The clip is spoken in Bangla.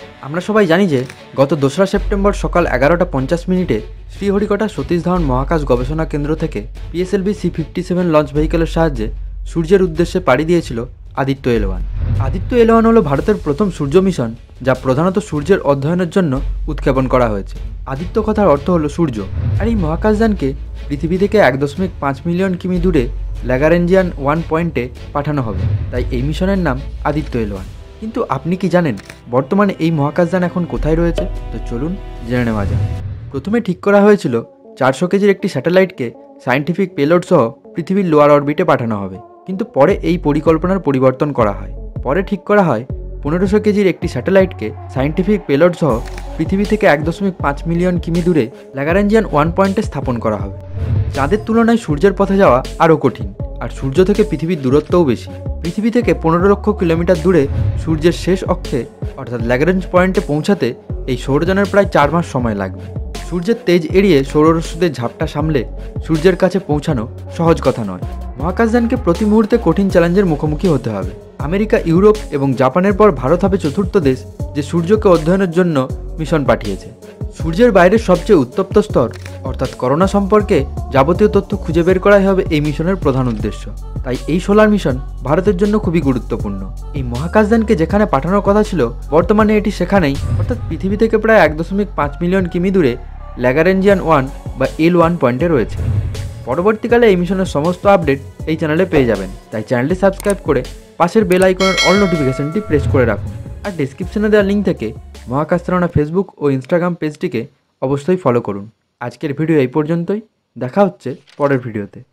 আমরা সবাই জানি যে গত 2রা সেপ্টেম্বর সকাল 11টা 50 মিনিটে শ্রীহরিকোটা সতীশ ধাওয়ান মহাকাশ গবেষণা কেন্দ্র থেকে পিএসএলভি C-57 লঞ্চ ভেহিকেলের সাহায্যে সূর্যের উদ্দেশ্যে পাড়ি দিয়েছিল আদিত্য এল1। আদিত্য এল1 হলো ভারতের প্রথম সূর্য মিশন, যা প্রধানত সূর্যের অধ্যয়নের জন্য উৎক্ষেপণ করা হয়েছে। আদিত্য কথার অর্থ হলো সূর্য, আর এই মহাকাশযানকে পৃথিবী থেকে 1.5 মিলিয়ন কিমি দূরে ল্যাগ্রাঞ্জিয়ান 1 পয়েন্টে পাঠানো হবে, তাই এই মিশনের নাম আদিত্য এল1। কিন্তু আপনি কি জানেন বর্তমানে এই মহাকাশযান এখন কোথায় রয়েছে? তো চলুন জেনে নেওয়া যাক। প্রথমে ঠিক করা হয়েছিল 400 কেজির একটি স্যাটেলাইটকে সায়েন্টিফিক পেলোড সহ পৃথিবীর লোয়ার অরবিটে পাঠানো হবে, কিন্তু পরে এই পরিকল্পনার পরিবর্তন করা হয়। পরে ঠিক করা হয় 1500 কেজির একটি স্যাটেলাইটকে সায়েন্টিফিক পেলোড সহ পৃথিবী থেকে 1.5 মিলিয়ন কিমি দূরে ল্যাগ্রাঞ্জিয়ান 1 পয়েন্টে স্থাপন করা হবে। চাঁদের তুলনায় সূর্যের পথে যাওয়া আরও কঠিন, আর সূর্য থেকে পৃথিবীর দূরত্বও বেশি। পৃথিবী থেকে 15 লক্ষ কিলোমিটার দূরে সূর্যের শেষ অক্ষে অর্থাৎ ল্যাগ্রাঞ্জ পয়েন্টে পৌঁছাতে এই সৌরযানের প্রায় 4 মাস সময় লাগবে। সূর্যের তেজ এড়িয়ে সৌররশ্মিদের ঝাপটা সামলে সূর্যের কাছে পৌঁছানো সহজ কথা নয়। মহাকাশযানকে প্রতি মুহূর্তে কঠিন চ্যালেঞ্জের মুখোমুখি হতে হবে। আমেরিকা, ইউরোপ এবং জাপানের পর ভারত হবে চতুর্থ দেশ যে সূর্যকে অধ্যয়নের জন্য মিশন পাঠিয়েছে। সূর্যের বাইরের সবচেয়ে উত্তপ্ত স্তর অর্থাৎ করোনা সম্পর্কে যাবতীয় তথ্য খুঁজে বের করাই হবে এই মিশনের প্রধান উদ্দেশ্য। তাই এই সোলার মিশন ভারতের জন্য খুবই গুরুত্বপূর্ণ। এই মহাকাশযানকে যেখানে পাঠানোর কথা ছিল বর্তমানে এটি সেখানেই, অর্থাৎ পৃথিবী থেকে প্রায় 1.5 মিলিয়ন কিমি দূরে ল্যাগ্রাঞ্জিয়ান 1 বা L1 পয়েন্টে রয়েছে। পরবর্তীকালে এই মিশনের সমস্ত আপডেট এই চ্যানেলে পেয়ে যাবেন, তাই চ্যানেলটি সাবস্ক্রাইব করে পাশের বেল আইকনের অল নোটিফিকেশনটি প্রেস করে রাখুন। আর ডেসক্রিপশনে দেওয়া লিঙ্ক থেকে মহাকাশতারণা ফেসবুক ও ইনস্টাগ্রাম পেজটিকে অবশ্যই ফলো করুন। আজকের ভিডিও এই পর্যন্তই, দেখা হচ্ছে পরের ভিডিওতে।